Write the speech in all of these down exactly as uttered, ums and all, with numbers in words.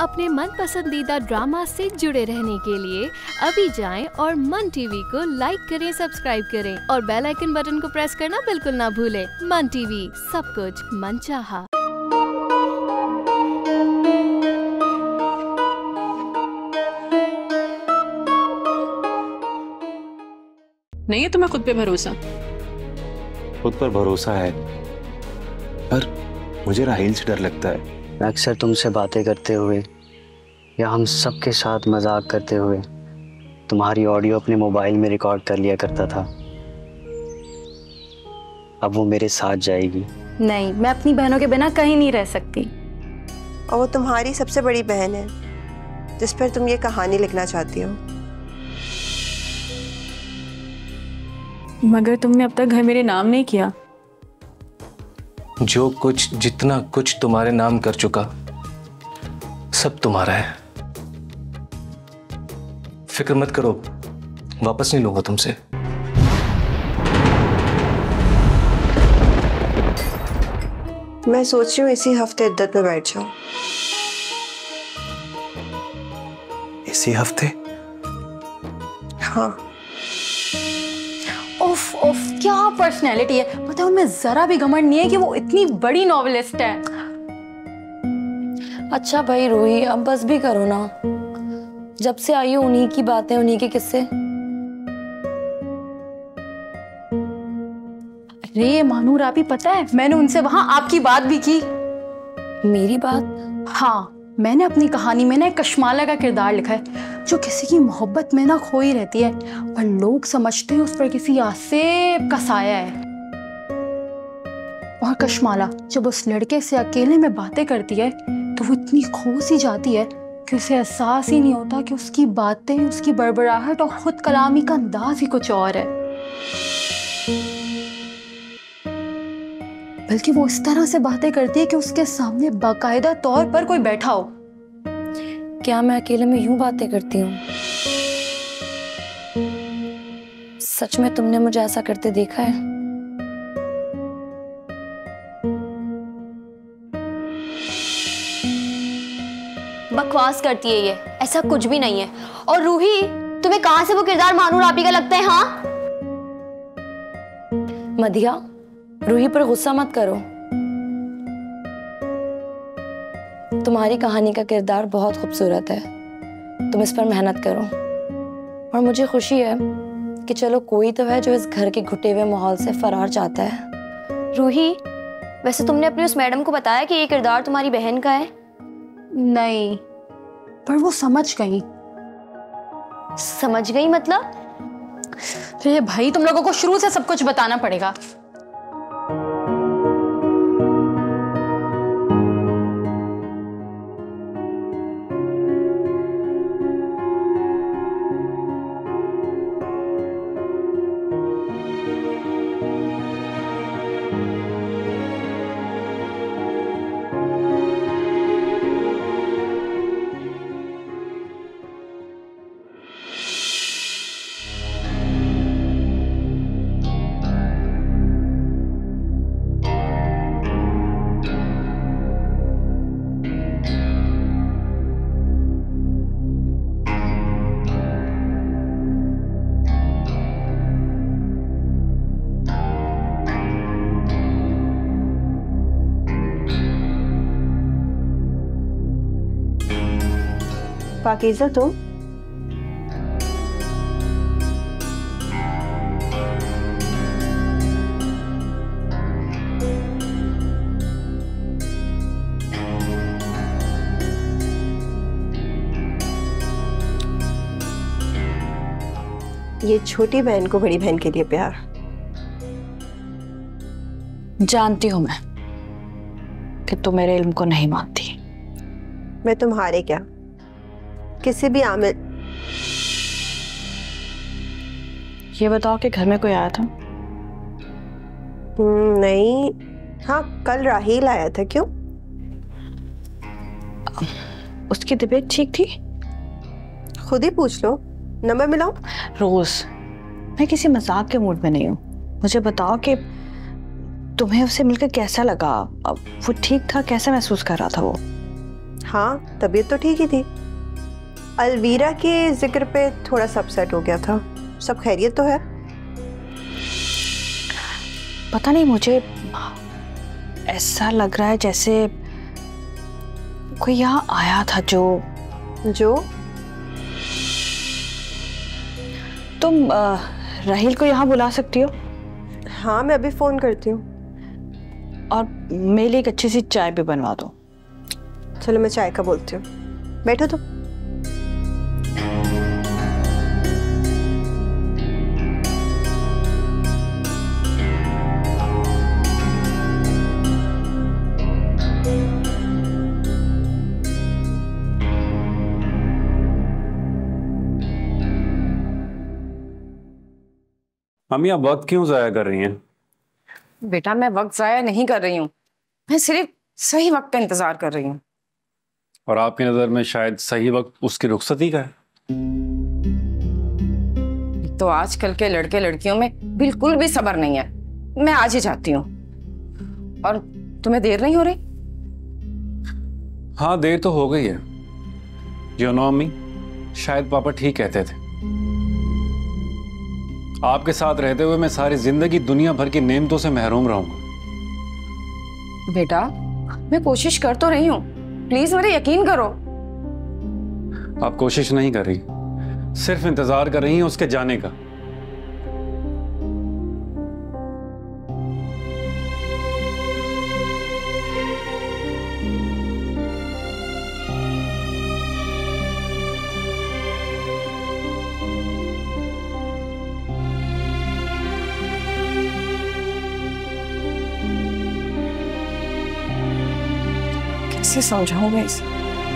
अपने मन पसंदीदा ड्रामा से जुड़े रहने के लिए अभी जाएं और मन टीवी को लाइक करें, सब्सक्राइब करें और बेल आइकन बटन को प्रेस करना बिल्कुल ना भूलें। मन टीवी, सब कुछ मनचाहा। नहीं है तुम्हें खुद पे भरोसा? खुद पर भरोसा है, पर मुझे राहील से डर लगता है। मैं अक्सर तुमसे बातें करते हुए या हम सबके साथ मजाक करते हुए तुम्हारी ऑडियो अपने मोबाइल में रिकॉर्ड कर लिया करता था। अब वो मेरे साथ जाएगी। नहीं, मैं अपनी बहनों के बिना कहीं नहीं रह सकती। और वो तुम्हारी सबसे बड़ी बहन है जिस पर तुम ये कहानी लिखना चाहती हो। मगर तुमने अब तक घर मेरे नाम नहीं किया। जो कुछ, जितना कुछ तुम्हारे नाम कर चुका, सब तुम्हारा है। फिक्र मत करो, वापस नहीं लूंगा तुमसे। मैं सोच रही हूँ इसी हफ्ते इद्दत में बैठ जाऊं। इसी हफ्ते? हाँ। उफ उफ, क्या पर्सनैलिटी है। पता है उनमें जरा भी घमंड नहीं है कि वो इतनी बड़ी नॉवेलिस्ट है। अच्छा भाई रूही, अब बस भी करो ना। जब से आई हो उन्हीं की बातें, उन्हीं के किस्से। अरे मानूर, आप ही पता है मैंने उनसे वहां आपकी बात भी की। मेरी बात? हाँ, मैंने अपनी कहानी में ना एक कशमाला का किरदार लिखा है जो किसी की मोहब्बत में ना खोई रहती है, पर लोग समझते हैं उस पर किसी आसेब का साया है। और कशमाला जब उस लड़के से अकेले में बातें करती है तो वो इतनी खो सी जाती है कि उसे एहसास ही नहीं होता कि उसकी बातें, उसकी बड़बड़ाहट और खुद कलामी का अंदाज ही कुछ और है। बल्कि वो इस तरह से बातें करती है कि उसके सामने बाकायदा तौर पर कोई बैठा हो। क्या मैं अकेले में यूं बातें करती हूँ? सच में तुमने मुझे ऐसा करते देखा है? बकवास करती है ये, ऐसा कुछ भी नहीं है। और रूही, तुम्हें कहां से वो किरदार मानूर आपी का लगता है? हाँ मदिया, रूही पर गुस्सा मत करो। तुम्हारी कहानी का किरदार बहुत खूबसूरत है, तुम इस पर मेहनत करो। और मुझे खुशी है कि चलो कोई तो है जो इस घर के घुटे हुए माहौल से फरार चाहता है। रूही, वैसे तुमने अपनी उस मैडम को बताया कि ये किरदार तुम्हारी बहन का है? नहीं, पर वो समझ गई। समझ गई मतलब? अरे भाई, तुम लोगों को शुरू से सब कुछ बताना पड़ेगा। पाकीज़ा, तुम? ये छोटी बहन को बड़ी बहन के लिए प्यार। जानती हूं मैं कि तुम मेरे इल्म को नहीं मानती। मैं तुम्हारे क्या, किसी भी आमिर। ये बताओ कि घर में कोई आया था? नहीं। हाँ, कल राहील आया था। क्यों? उसकी तबीयत ठीक थी? खुद ही पूछ लो, नंबर मिलाओ। रोज, मैं किसी मजाक के मूड में नहीं हूँ। मुझे बताओ कि तुम्हें उससे मिलकर कैसा लगा? अब वो ठीक था? कैसा महसूस कर रहा था वो? हाँ, तबीयत तो ठीक ही थी। अलवीरा के जिक्र पे थोड़ा सा अपसेट हो गया था। सब खैरियत तो है? पता नहीं, मुझे ऐसा लग रहा है जैसे कोई यहाँ आया था। जो जो तुम आ, राहिल को यहाँ बुला सकती हो? हाँ, मैं अभी फोन करती हूँ। और मेरे लिए एक अच्छी सी चाय भी बनवा दो। चलो, मैं चाय का बोलती हूँ। बैठो तुम। मम्मी, आप वक्त क्यों जाया कर रही हैं? बेटा, मैं वक्त जाया नहीं कर रही हूँ, मैं सिर्फ सही वक्त का इंतजार कर रही हूँ। और आपकी नजर में शायद सही वक्त उसकी रुखसती का है? तो आजकल के लड़के लड़कियों में बिल्कुल भी सब्र नहीं है। मैं आज ही जाती हूँ। और तुम्हें देर नहीं हो रही? हाँ, देर तो हो गई है। यू नो मम्मी, शायद पापा ठीक कहते थे। आपके साथ रहते हुए मैं सारी जिंदगी दुनिया भर की नेमतों से महरूम रहूंगा। बेटा, मैं कोशिश कर तो रही हूँ, प्लीज मेरे यकीन करो। आप कोशिश नहीं कर रही, सिर्फ इंतजार कर रही हैं उसके जाने का। कैसे समझाऊं मैं इसे?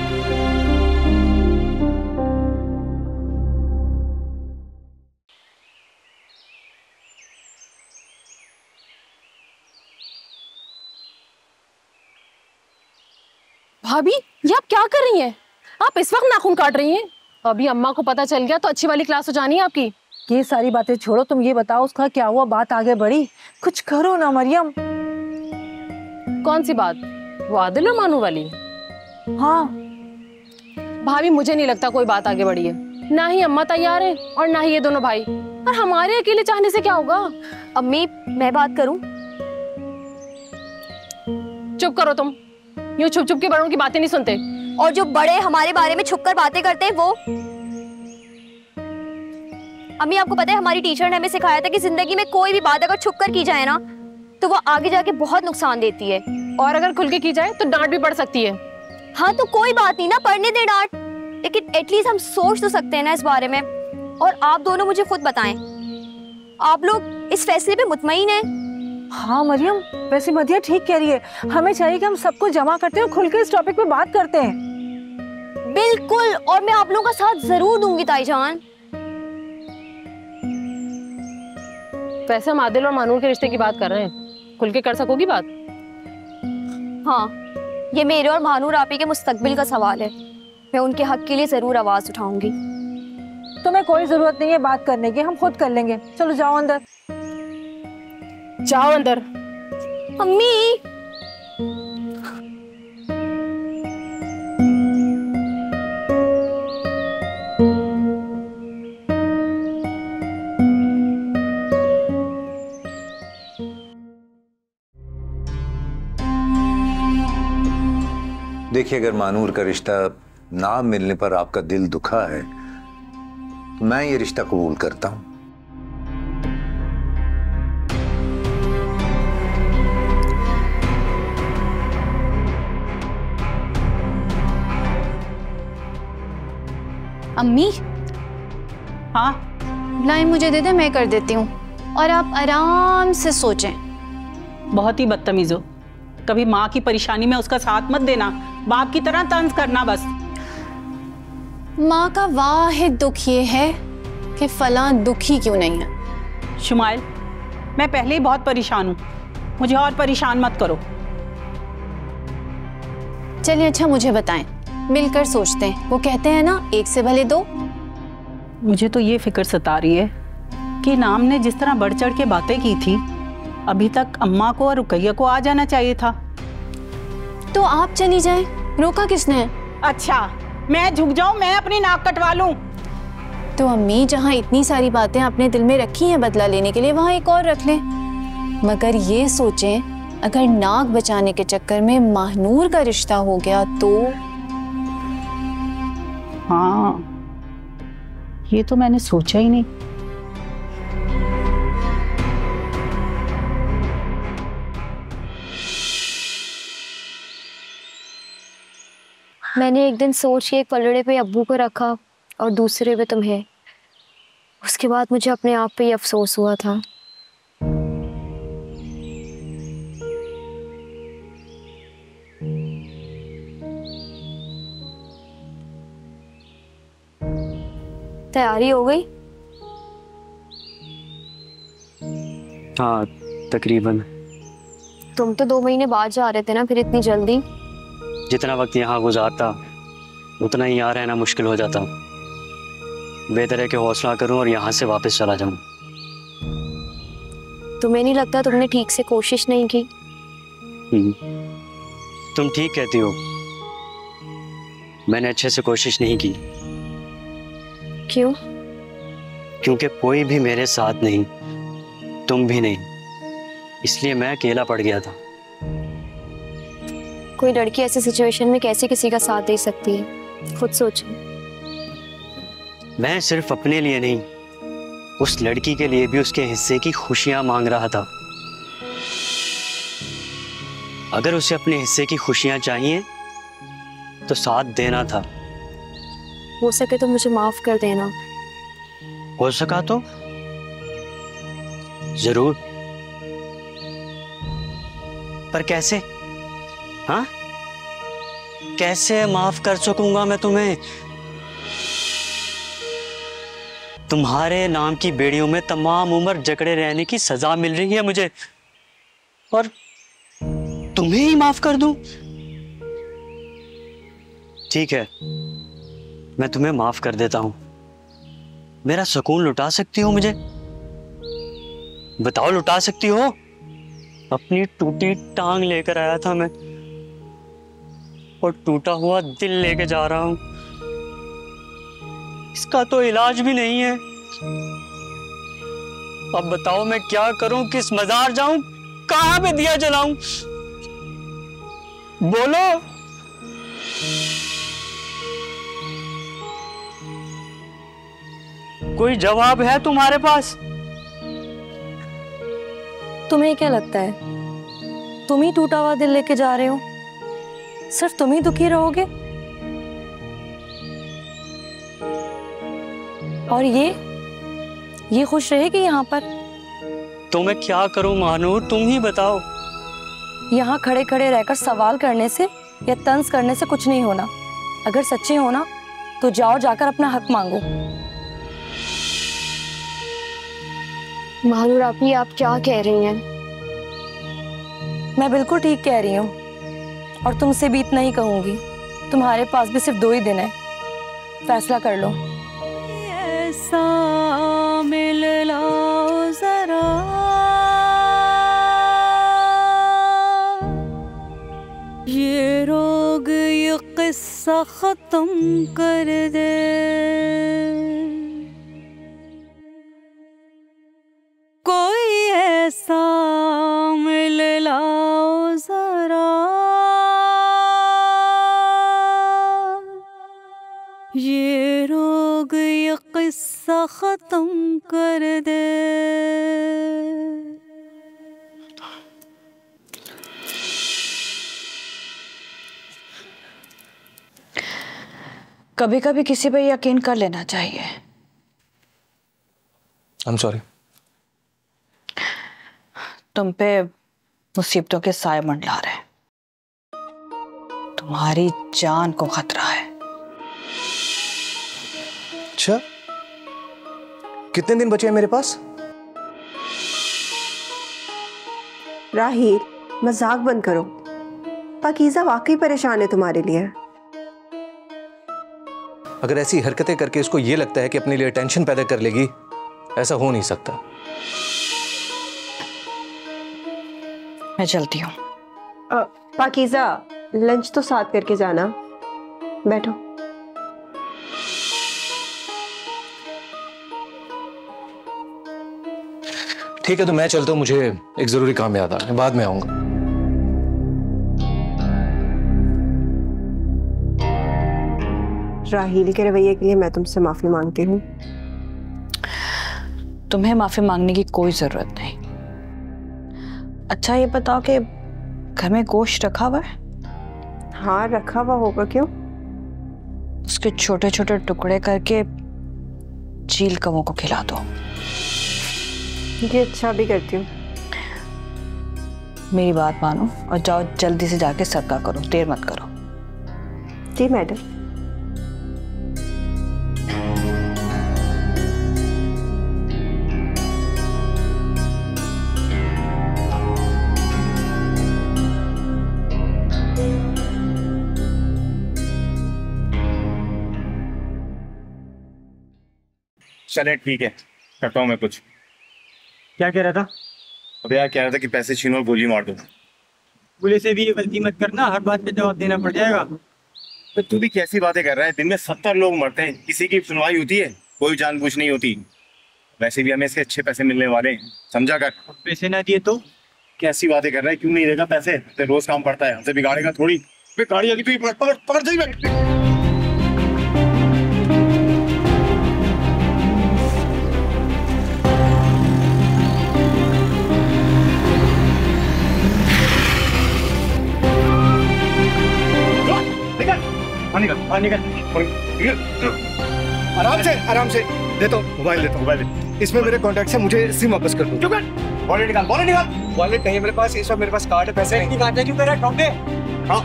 भाभी, ये आप क्या कर रही हैं? आप इस वक्त नाखून काट रही हैं? अभी अम्मा को पता चल गया तो अच्छी वाली क्लास हो जानी है आपकी। ये सारी बातें छोड़ो, तुम ये बताओ उसका क्या हुआ? बात आगे बढ़ी? कुछ करो ना मरियम। कौन सी बात? वो आदिल और मानू वाली? हाँ भाभी, मुझे नहीं लगता कोई बात आगे बढ़ी है। ना ही अम्मा तैयार है और ना ही ये दोनों भाई। और हमारे अकेले चाहने से क्या होगा? अम्मी, मैं बात करूं? चुप करो तुम। यूं छुप छुप के बड़ों की बातें नहीं सुनते। और जो बड़े हमारे बारे में छुपकर बातें करते हैं वो? अम्मी, आपको पता है हमारी टीचर ने हमें सिखाया था कि जिंदगी में कोई भी बात अगर छुपकर की जाए ना तो वो आगे जाके बहुत नुकसान देती है। और अगर खुल के की जाए तो डांट भी पड़ सकती है। हाँ, तो कोई बात नहीं ना, पढ़ने दे डांट, लेकिन एटलीस्ट हम सोच तो सकते हैं ना इस बारे में। और आप दोनों मुझे खुद बताएं, आप लोग इस फैसले पे मुतमईन हैं? हाँ मरियम, वैसे मदिया ठीक कह रही है। हमें चाहिए कि हम सबको जमा करते हैं और खुल के इस टॉपिक पे बात करते हैं। बिल्कुल, और मैं आप लोगों का साथ जरूर दूंगी ताईजान। वैसे हम आदिल और मानूर के रिश्ते की बात कर रहे हैं, खुल के कर सकोगी बात? हाँ, ये मेरे और मानूर आपी के मुस्तकबिल का सवाल है। मैं उनके हक के लिए जरूर आवाज उठाऊंगी। तुम्हें कोई जरूरत नहीं है बात करने की, हम खुद कर लेंगे। चलो जाओ अंदर। जाओ अंदर। अम्मी, देखिए, अगर मानूर का रिश्ता ना मिलने पर आपका दिल दुखा है तो मैं ये रिश्ता कबूल करता हूं। अम्मी, हाँ लाइन मुझे दे दे, मैं कर देती हूँ। और आप आराम से सोचें। बहुत ही बदतमीज हो। कभी माँ की परेशानी में उसका साथ मत देना, बाप की तरह तंज करना बस। माँ का वाहिद दुख ये है कि फलां दुखी क्यों नहीं है। शुमाइल, मैं पहले ही बहुत परेशान हूँ, मुझे और परेशान मत करो। चलिए अच्छा मुझे बताएं, मिलकर सोचते हैं। वो कहते हैं ना, एक से भले दो। मुझे तो ये फिक्र सता रही है कि नाम ने जिस तरह बढ़ चढ़ के बातें की थी, अभी तक अम्मा को और रुकैया को आ जाना चाहिए था। तो आप चली जाएं, रोका किसने? अच्छा, मैं झुक जाऊं, मैं अपनी नाक कटवा लूं? तो अम्मी, जहाँ इतनी सारी बातें अपने दिल में रखी हैं बदला लेने के लिए, वहाँ एक और रख लें। मगर ये सोचें, अगर नाक बचाने के चक्कर में महानूर का रिश्ता हो गया तो? हाँ, ये तो मैंने सोचा ही नहीं। मैंने एक दिन सोच के एक पलड़े पे अब्बू को रखा और दूसरे पे तुम्हें। उसके बाद मुझे अपने आप पे ही अफसोस हुआ था। तैयारी हो गई? हाँ, तकरीबन। तुम तो दो महीने बाद जा रहे थे ना, फिर इतनी जल्दी? जितना वक्त यहाँ गुजारता उतना ही यहाँ रहना मुश्किल हो जाता। बेहतर है कि हौसला करूं और यहाँ से वापस चला जाऊं। तुम्हें नहीं लगता तुमने ठीक से कोशिश नहीं की? तुम ठीक कहती हो, मैंने अच्छे से कोशिश नहीं की। क्यों? क्योंकि कोई भी मेरे साथ नहीं, तुम भी नहीं, इसलिए मैं अकेला पड़ गया था। कोई लड़की ऐसी सिचुएशन में कैसे किसी का साथ दे सकती है, खुद सोचो। मैं सिर्फ अपने लिए नहीं, उस लड़की के लिए भी उसके हिस्से की खुशियां मांग रहा था। अगर उसे अपने हिस्से की खुशियां चाहिए तो साथ देना था। हो सके तो मुझे माफ कर देना। हो सका तो जरूर, पर कैसे? हाँ, कैसे माफ कर सकूंगा मैं तुम्हें? तुम्हारे नाम की बेड़ियों में तमाम उम्र जकड़े रहने की सजा मिल रही है मुझे, और तुम्हें ही माफ कर दूं? ठीक है, मैं तुम्हें माफ कर देता हूं। मेरा सुकून लुटा सकती हो मुझे? बताओ, लुटा सकती हो? अपनी टूटी टांग लेकर आया था मैं, और टूटा हुआ दिल लेके जा रहा हूं। इसका तो इलाज भी नहीं है। अब बताओ मैं क्या करूं? किस मजार जाऊं? कहां पे दिया जलाऊं? बोलो। कोई जवाब है तुम्हारे पास? तुम्हें क्या लगता है तुम ही टूटा हुआ दिल लेके जा रहे हो? सिर्फ तुम ही दुखी रहोगे? और ये ये खुश रहेगी यहाँ पर? तो मैं क्या करूं महानूर, तुम ही बताओ। यहाँ खड़े खड़े रहकर सवाल करने से या तंज करने से कुछ नहीं होना। अगर सच्चे हो ना तो जाओ, जाकर अपना हक मांगो। महानूर आपी, आप क्या कह रही हैं? मैं बिल्कुल ठीक कह रही हूँ, और तुमसे भी इतना ही कहूंगी। तुम्हारे पास भी सिर्फ दो ही दिन है, फैसला कर लो। ऐसा मिल लाओ जरा, ये रोग ये किस्सा खत्म कर दे। कोई ऐसा मिल लाओ जरा, ये रोग ये किस्सा खत्म कर दे। कभी कभी किसी पे यकीन कर लेना चाहिए। I am sorry. तुम पे मुसीबतों के साए मंडला रहे, तुम्हारी जान को खतरा है। अच्छा, कितने दिन बचे हैं मेरे पास? राहील, मजाक बंद करो। पाकीज़ा वाकई परेशान है तुम्हारे लिए। अगर ऐसी हरकतें करके इसको ये लगता है कि अपने लिए टेंशन पैदा कर लेगी, ऐसा हो नहीं सकता। मैं चलती हूँ। पाकीज़ा, लंच तो साथ करके जाना। बैठो। ठीक है, तो मैं चलता हूँ, मुझे एक जरूरी काम याद आ रहा है, बाद में आऊंगा। राहील के रवैये के लिए मैं तुमसे माफी मांगती हूँ। तुम्हें माफी मांगने की कोई जरूरत नहीं। अच्छा ये बताओ कि घर में गोश्त रखा हुआ है? हाँ रखा हुआ होगा, क्यों? उसके छोटे छोटे टुकड़े करके चील कौवों को खिला दो। ये अच्छा भी करती हूँ। मेरी बात मानो और जाओ जल्दी से जाके सदका करो, देर मत करो। जी मैडम। चले ठीक है, करता हूँ मैं कुछ। क्या कह रहा था? अब यार कह रहा था कि पैसे छीनो और गोली मार दो। पुलिस से भी ये गलती मत करना, हर बात पे जवाब देना पड़ जाएगा। तो तू भी कैसी बातें कर रहा है? दिन में सत्तर लोग मरते हैं, किसी की सुनवाई होती है? कोई जानबूझ नहीं होती। वैसे भी हमें इसके अच्छे पैसे मिलने वाले हैं, समझा कर। पैसे ना दिए तो? कैसी बातें कर रहा है? क्यों नहीं देगा पैसे? तो रोज काम पड़ता है, हमसे बिगाड़ेगा थोड़ी। गाड़ी आगे तू पकड़ पकड़ जाइए। निकल, निकल, निकल। आराम से आराम से देता हूँ मोबाइल, देता हूँ मोबाइल। इसमें मेरे कॉन्टैक्ट से मुझे सिम वापस कर दो। वॉलेट निकाल, वॉलेट निकाल। वॉलेट नहीं है मेरे पास, इस वक्त मेरे पास कार्ड है, पैसे नहीं काटने क्यों कर रहा है? ठोक दे। हाँ,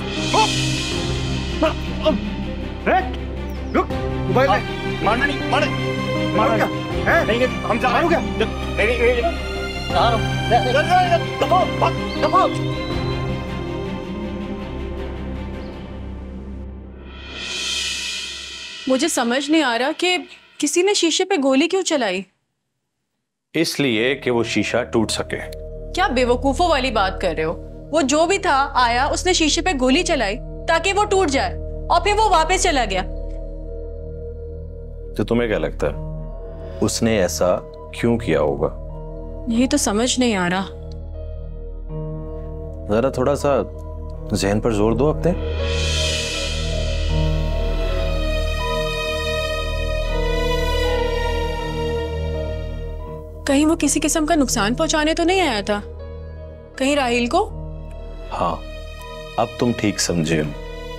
रुक, मोबाइल मारना नहीं, मार, मारो क्या? है? नहीं, हम जा मारो क्या? नहीं, नहीं, नहीं, दबाओ, दबाओ। मुझे समझ नहीं आ रहा कि किसी ने शीशे पे गोली क्यों चलाई। इसलिए कि वो शीशा टूट सके। क्या बेवकूफों वाली बात कर रहे हो? वो जो भी था आया, उसने शीशे पे गोली चलाई ताकि वो टूट जाए और फिर वो वापस चला गया। तो तुम्हें क्या लगता है उसने ऐसा क्यों किया होगा? यही तो समझ नहीं आ रहा। जरा थोड़ा सा जहन पर जोर दो अपने। कहीं वो किसी किस्म का नुकसान पहुंचाने तो नहीं आया था? कहीं राहील को? हाँ, अब तुम ठीक समझे हो।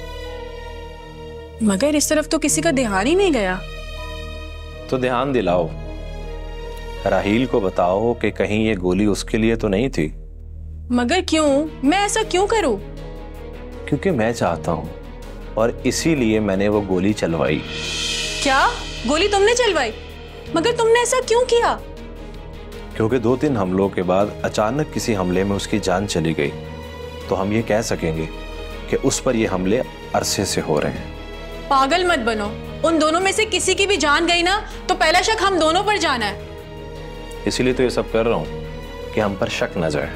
मगर इस तरफ तो किसी का ध्यान ही नहीं गया। तो ध्यान दिलाओ, राहील को बताओ कि कहीं ये गोली उसके लिए तो नहीं थी। मगर क्यों? मैं ऐसा क्यों करूं? क्योंकि मैं चाहता हूं और इसीलिए मैंने वो गोली चलवाई। क्या? गोली तुमने चलवाई? मगर तुमने ऐसा क्यों किया? क्योंकि दो तीन हमलों के बाद अचानक किसी हमले में उसकी जान चली गई, तो हम ये कह सकेंगे कि उस पर ये हमले अरसे से हो रहे हैं। पागल मत बनो। उन दोनों में से किसी की भी जान गई ना तो पहला शक हम दोनों पर जाना है। इसीलिए तो ये सब कर रहा हूं कि हम पर शक न जाए।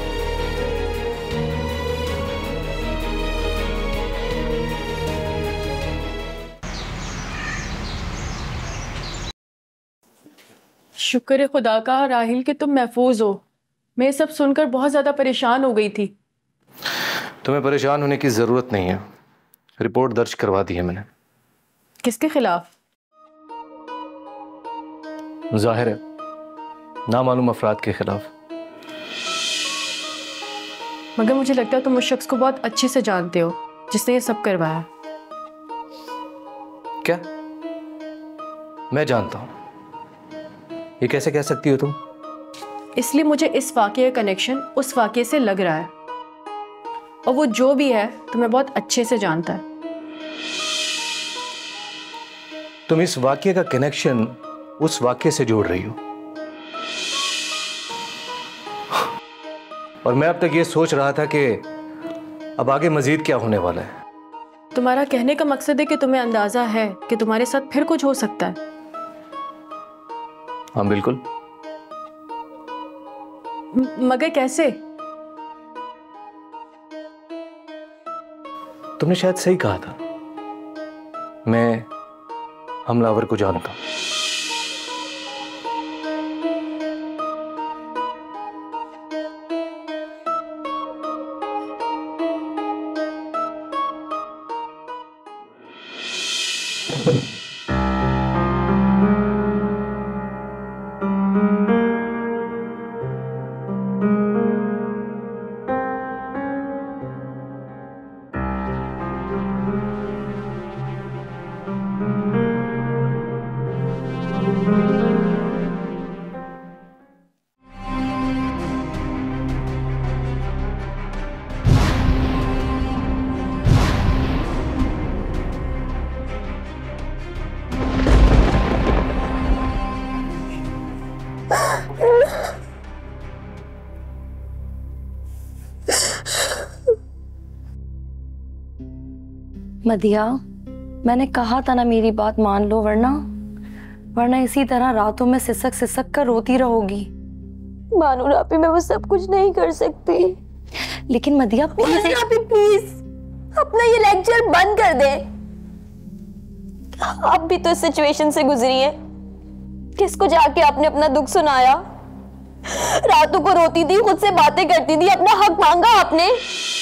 शुक्र है खुदा का राहील कि तुम महफूज हो। मैं सब सुनकर बहुत ज्यादा परेशान हो गई थी। तुम्हें परेशान होने की जरूरत नहीं है, रिपोर्ट दर्ज करवा दी है मैंने। किसके खिलाफ? जाहिर है नामालूम अफराद के खिलाफ। मगर मुझे लगता है तुम उस शख्स को बहुत अच्छे से जानते हो जिसने ये सब करवाया। क्या? मैं जानता हूं? ये कैसे कह सकती हो तुम? इसलिए मुझे इस वाकये का कनेक्शन उस वाकये से लग रहा है, और वो जो भी है तुम्हें बहुत अच्छे से जानता है। तुम इस वाकये का कनेक्शन उस वाकये से जोड़ रही हो, और मैं अब तक ये सोच रहा था कि अब आगे मजीद क्या होने वाला है। तुम्हारा कहने का मकसद है कि तुम्हें अंदाजा है कि तुम्हारे साथ फिर कुछ हो सकता है। हाँ बिल्कुल। म- मगर कैसे? तुमने शायद सही कहा था, मैं हमलावर को जानता हूं। मदिया, मैंने कहा था ना मेरी बात मान लो, वरना वरना इसी तरह रातों में सिसक सिसक कर रोती रहोगी। बानू रापी, मैं वो सब कुछ नहीं कर सकती। लेकिन मदिया प्लीज रापी, प्लीज अपना ये लेक्चर बंद कर दे। आप भी तो इस सिचुएशन से गुजरी है। किसको जाके आपने अपना दुख सुनाया? रातों को रोती थी, खुद से बातें करती थी, अपना हक मांगा आपने।